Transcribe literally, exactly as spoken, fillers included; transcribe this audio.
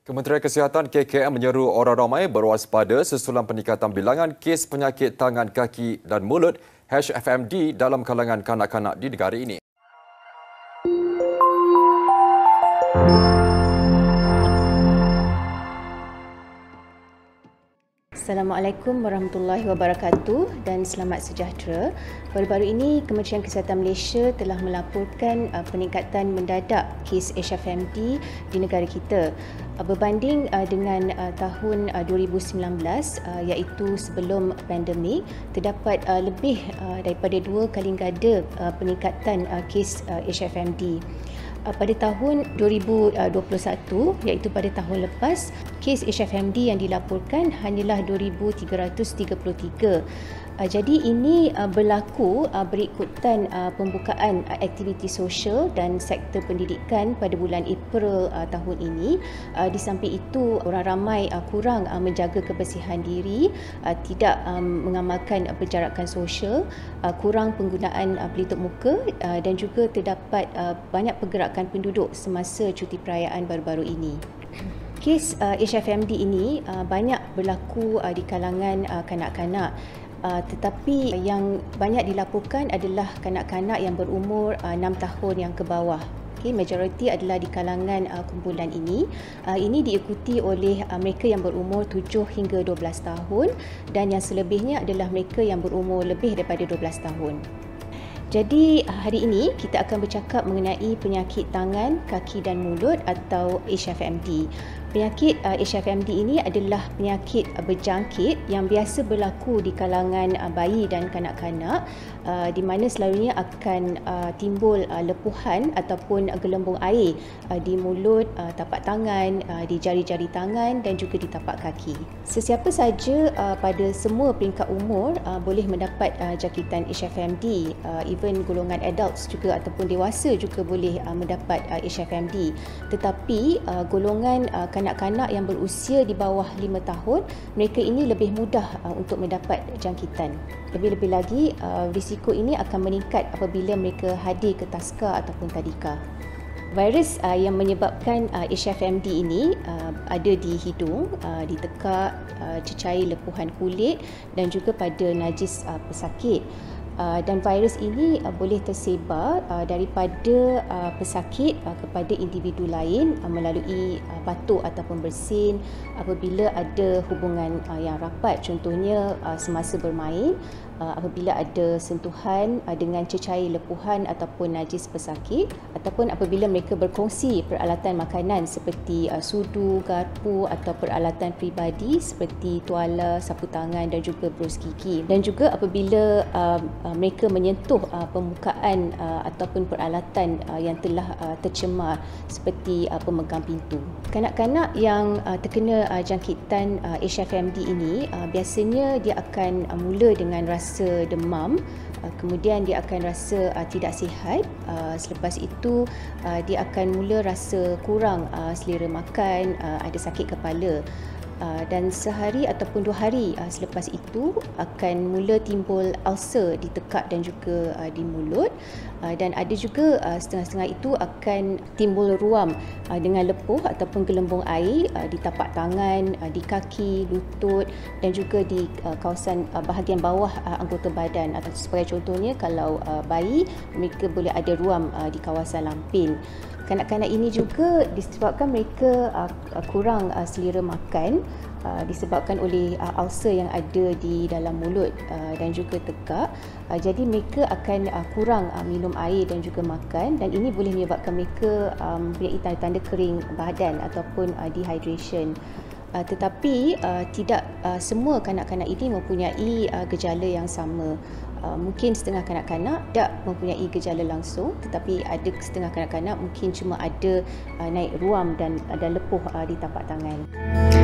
Kementerian Kesihatan K K M menyeru orang ramai berwaspada sesulang peningkatan bilangan kes penyakit tangan, kaki dan mulut H F M D dalam kalangan kanak-kanak di negara ini. Assalamualaikum warahmatullahi wabarakatuh dan selamat sejahtera. Baru-baru ini Kementerian Kesihatan Malaysia telah melaporkan uh, peningkatan mendadak kes H F M D di negara kita uh, berbanding uh, dengan uh, tahun uh, dua ribu sembilan belas uh, iaitu sebelum pandemik. Terdapat uh, lebih uh, daripada dua kali ganda uh, peningkatan uh, kes uh, H F M D. Pada tahun dua ribu dua puluh satu iaitu pada tahun lepas, kes H F M D yang dilaporkan hanyalah dua ribu tiga ratus tiga puluh tiga. Jadi ini berlaku berikutan pembukaan aktiviti sosial dan sektor pendidikan pada bulan April tahun ini. Di samping itu, orang ramai kurang menjaga kebersihan diri, tidak mengamalkan penjarakan sosial, kurang penggunaan pelitup muka dan juga terdapat banyak pergerakan penduduk semasa cuti perayaan baru-baru ini. Kes H F M D ini banyak berlaku di kalangan kanak-kanak. Uh, tetapi yang banyak dilaporkan adalah kanak-kanak yang berumur uh, enam tahun yang ke bawah. Okay, majoriti adalah di kalangan uh, kumpulan ini. Uh, ini diikuti oleh uh, mereka yang berumur tujuh hingga dua belas tahun dan yang selebihnya adalah mereka yang berumur lebih daripada dua belas tahun. Jadi hari ini kita akan bercakap mengenai penyakit tangan, kaki dan mulut atau H F M D. Penyakit uh, H F M D ini adalah penyakit uh, berjangkit yang biasa berlaku di kalangan uh, bayi dan kanak-kanak uh, di mana selalunya akan uh, timbul uh, lepuhan ataupun uh, gelembung air uh, di mulut, uh, tapak tangan, uh, di jari-jari tangan dan juga di tapak kaki. Sesiapa saja uh, pada semua peringkat umur uh, boleh mendapat uh, jangkitan H F M D. Uh, even golongan adults juga ataupun dewasa juga boleh uh, mendapat uh, H F M D. Tetapi uh, golongan uh, kanak-kanak yang berusia di bawah lima tahun, mereka ini lebih mudah uh, untuk mendapat jangkitan. Lebih-lebih lagi, uh, risiko ini akan meningkat apabila mereka hadir ke taska ataupun tadika. Virus uh, yang menyebabkan uh, H F M D ini uh, ada di hidung, uh, di tekak, uh, cecair lepuhan kulit dan juga pada najis uh, pesakit. Uh, dan virus ini uh, boleh tersebar uh, daripada uh, pesakit uh, kepada individu lain uh, melalui uh, batuk ataupun bersin apabila ada hubungan uh, yang rapat, contohnya uh, semasa bermain, uh, apabila ada sentuhan uh, dengan cecair lepuhan ataupun najis pesakit, ataupun apabila mereka berkongsi peralatan makanan seperti uh, sudu, garpu atau peralatan peribadi seperti tuala, sapu tangan dan juga berus gigi, dan juga apabila uh, mereka menyentuh uh, permukaan uh, ataupun peralatan uh, yang telah uh, tercemar seperti uh, pemegang pintu. Kanak-kanak yang uh, terkena uh, jangkitan uh, H F M D ini uh, biasanya dia akan uh, mula dengan rasa demam, uh, kemudian dia akan rasa uh, tidak sihat, uh, selepas itu uh, dia akan mula rasa kurang uh, selera makan, uh, ada sakit kepala. Uh, dan sehari ataupun dua hari uh, selepas itu akan mula timbul ulcer di tekak dan juga uh, di mulut, uh, dan ada juga uh, setengah-setengah itu akan timbul ruam uh, dengan lepuh ataupun gelembung air uh, di tapak tangan, uh, di kaki, lutut dan juga di uh, kawasan uh, bahagian bawah uh, anggota badan. Atau sebagai contohnya, kalau uh, bayi, mereka boleh ada ruam uh, di kawasan lampin. Kanak-kanak ini juga disebabkan mereka uh, kurang uh, selera makan uh, disebabkan oleh uh, ulcer yang ada di dalam mulut uh, dan juga tekak. Uh, jadi mereka akan uh, kurang uh, minum air dan juga makan, dan ini boleh menyebabkan mereka um, mempunyai tanda-tanda kering badan ataupun uh, dehydration. Uh, tetapi uh, tidak uh, semua kanak-kanak ini mempunyai uh, gejala yang sama. Uh, mungkin setengah kanak-kanak tak mempunyai gejala langsung, tetapi ada setengah kanak-kanak mungkin cuma ada uh, naik ruam dan, uh, dan lepuh uh, di tapak tangan.